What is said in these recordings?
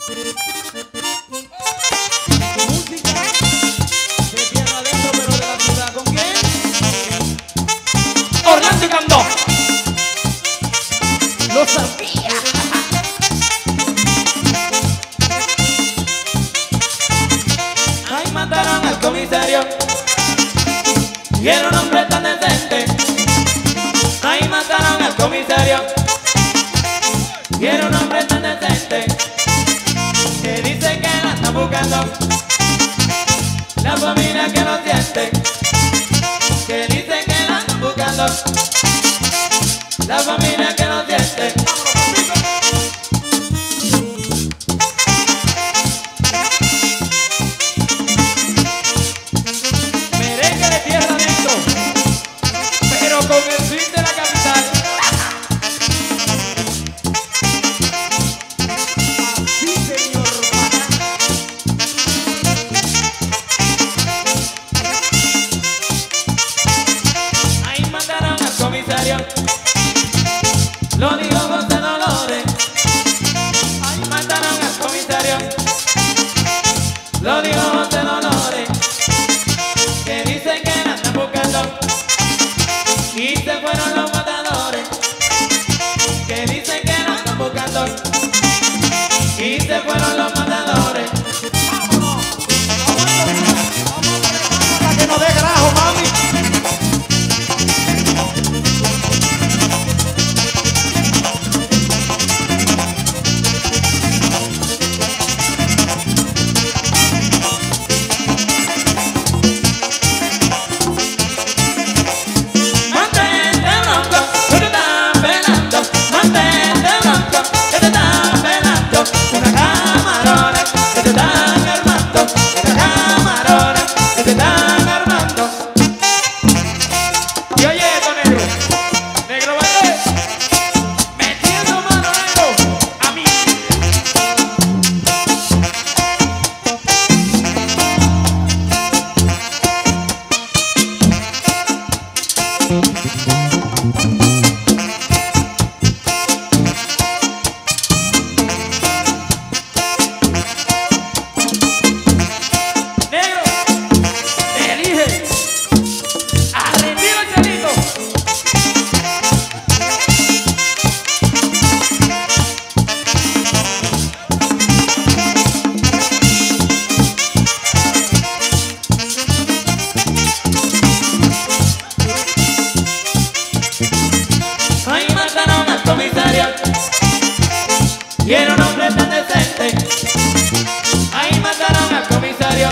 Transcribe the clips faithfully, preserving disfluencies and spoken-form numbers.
Música de tierra adentro, pero de la ciudad. ¿Con quién? Orlando y Candó. Lo sabía. Ahí mataron al comisario y era un hombre tan decente. Ahí mataron al comisario y era un hombre tan decente, que dice que la está buscando la familia que lo siente, que dice que la está buscando la familia que lo siente. Merengue de tierra adentro, pero con el swing de la capital. Sí, señor. Ahí mataron al comisario, lo dijo José Dolores. Ahí mataron al comisario, lo dijo José Dolores, que dicen que la están buscando y se fueron los matadores, que dicen que la están buscando y se fueron los matadores. Para que no dé grajo, mami. Mantente bronco, que te están velando. Mantente bronco, que te están velando. Una camarona que te están armando. Una camarona que te están armando. Y oye esto, negro. Negro Valdés. Metiendo mano, negro. A mí. Negro, te dije, arrendido el chelito. Ahí mataron al comisario y era un hombre tan decente. Ahí mataron al comisario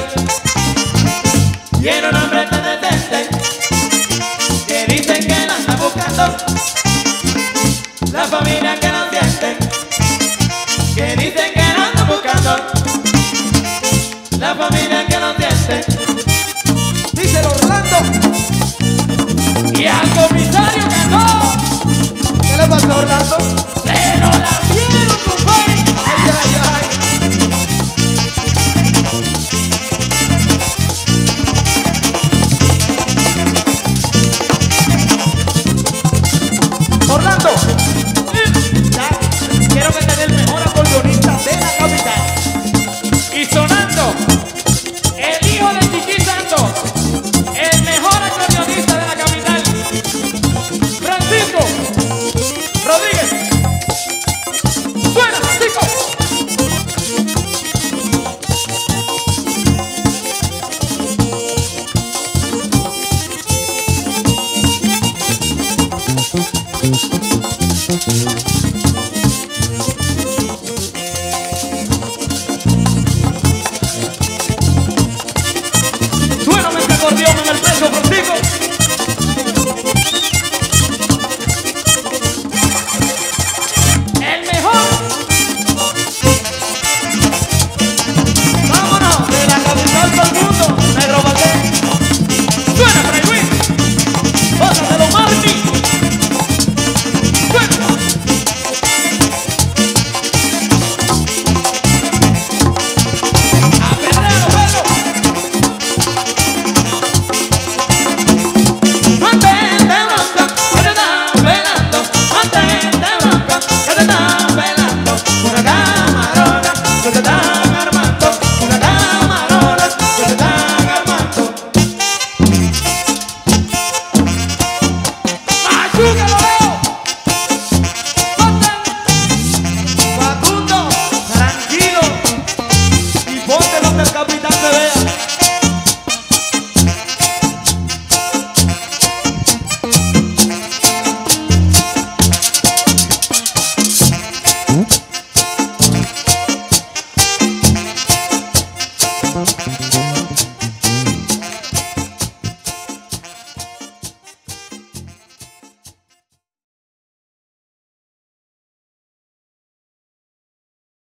y era un hombre tan decente, que dicen que la está buscando la familia que lo siente, que dicen que la está buscando la familia que lo siente. Dice el Orlando. Y al comisario que no ¿Qué le pasó a Orlando? se lo la vieron, compadre. Ay, ay, ay. Orlando.